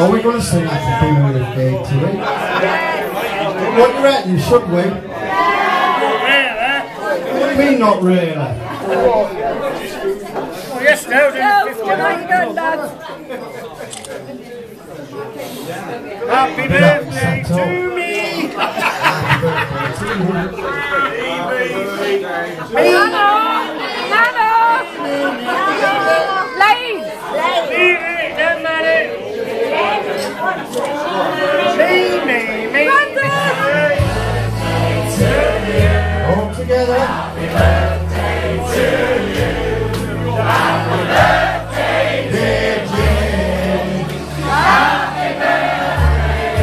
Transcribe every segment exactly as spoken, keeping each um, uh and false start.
Are we going to sing Happy Birthday to him? What do you reckon? Should we? What do you mean, not really? Oh, yes, no, Good night, Granddad. Happy birthday to me! Me! Nana! Lane! Me, don't matter! Me, me, me! All together. Happy birthday to you. Happy birthday, dear Jim. Happy birthday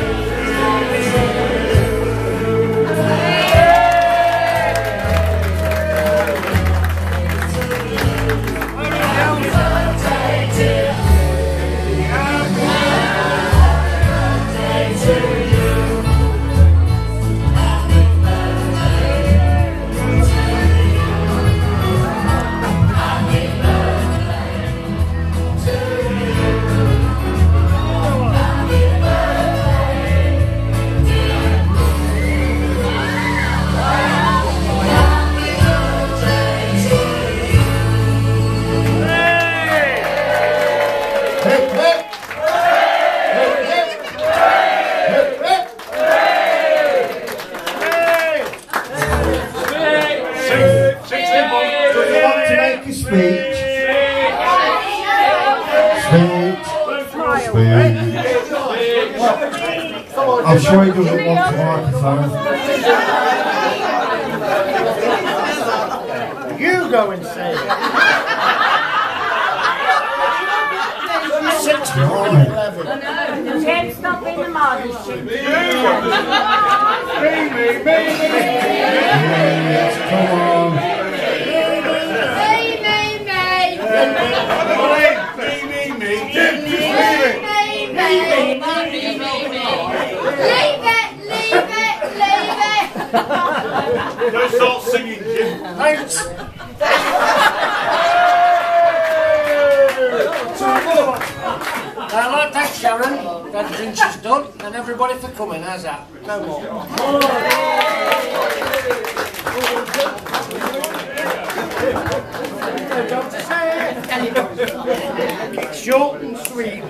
to you. I'm sure he doesn't want the microphone. You go and say it. Six to eleven. Can't stop in the mud. Me, me, me, me. Yes, come on. Don't start singing, Jim. Thanks. I'd like to thank Sharon, that drink she's done, and everybody for coming. How's that? No more. It's short and sweet.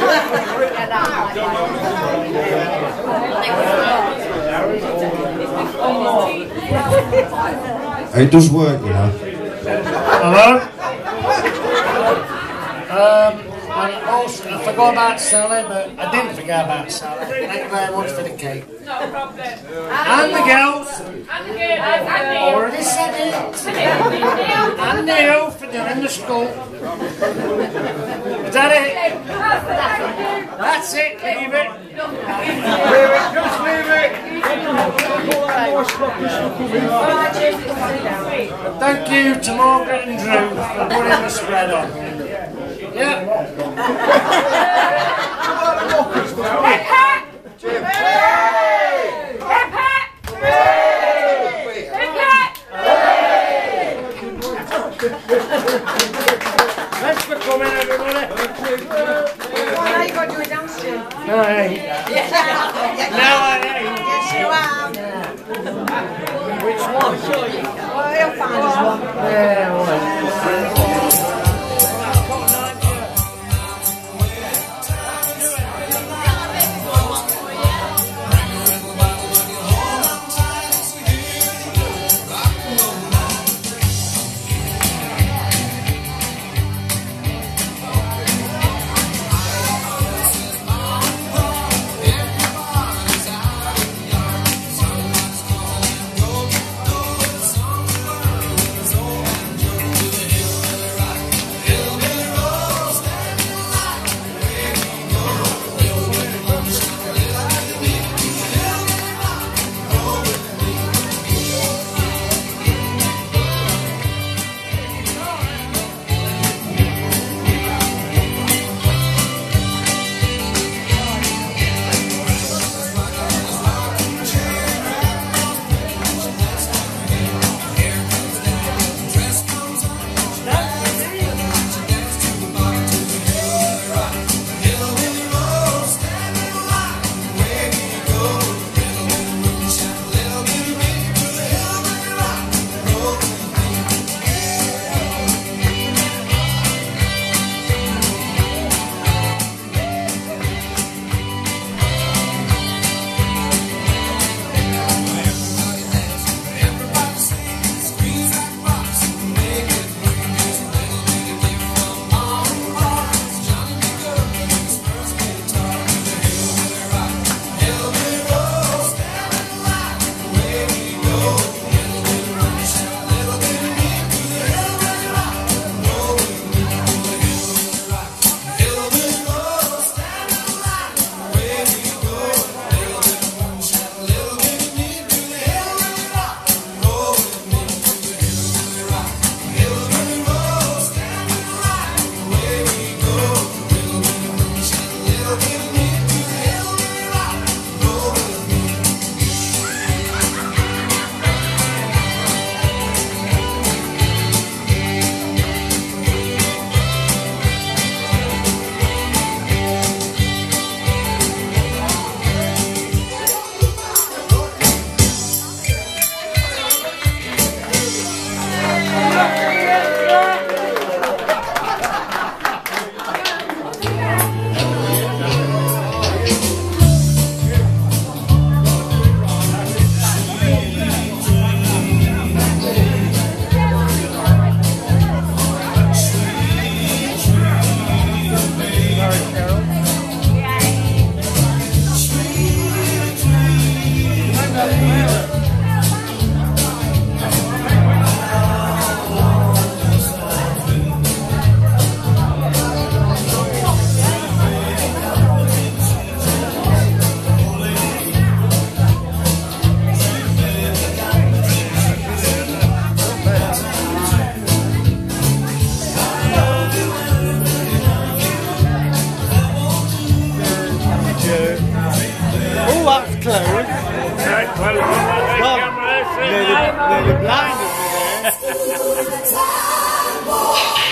It does work, you know. Hello? Um, and also, I forgot about Sally, but I didn't forget about Sally. Thank you very much for the cake. Not a problem. And the girls. And the girls. Already said it. And Neil for doing the school. Is that it? That's it, leave it. Leave it, just leave it. Thank you to Margaret and Drew for putting the spread on. Yeah. Hip hip! Hip hip! Hip hip! Thanks for coming, everybody. Well, now you've got to do a dance too. No, I ain't. No, I ain't. Yes, you are. Which one? Well, you'll find us one. Yeah, well. nearly blinded me there.